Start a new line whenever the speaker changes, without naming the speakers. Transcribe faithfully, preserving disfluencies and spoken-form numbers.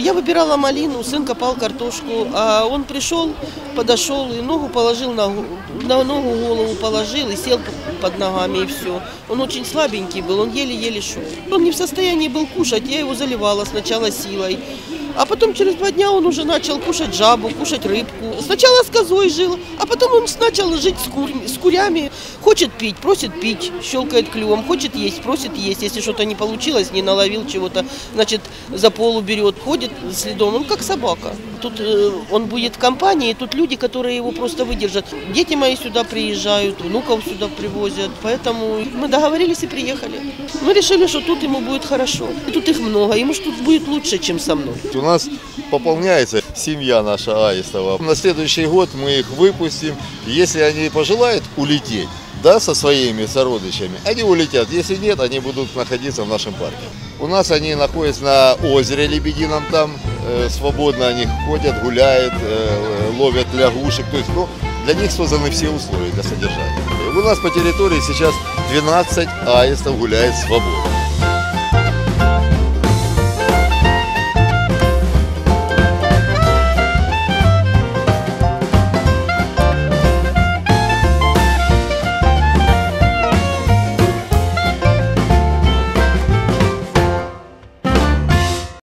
Я выбирала малину, сын копал картошку, а он пришел, подошел и ногу положил, на, на ногу голову положил и сел под ногами и все. Он очень слабенький был, он еле-еле шел. Он не в состоянии был кушать, я его заливала сначала силой. А потом через два дня он уже начал кушать жабу, кушать рыбку. Сначала с козой жил, а потом он начал жить с, кур... с курями. Хочет пить, просит пить, щелкает клювом, хочет есть, просит есть. Если что-то не получилось, не наловил чего-то, значит, за полу берет, ходит следом, он как собака. Тут э, он будет в компании, тут люди, которые его просто выдержат. Дети мои сюда приезжают, внуков сюда привозят, поэтому мы договорились и приехали. Мы решили, что тут ему будет хорошо. И тут их много, ему тут будет лучше, чем со мной.
У нас пополняется семья наша Аистова. На следующий год мы их выпустим. Если они пожелают улететь, да, со своими сородичами, они улетят. Если нет, они будут находиться в нашем парке. У нас они находятся на озере Лебедином, там э, свободно они ходят, гуляют, э, ловят лягушек. То есть, ну, для них созданы все условия для содержания. У нас по территории сейчас двенадцать аистов гуляет свободно.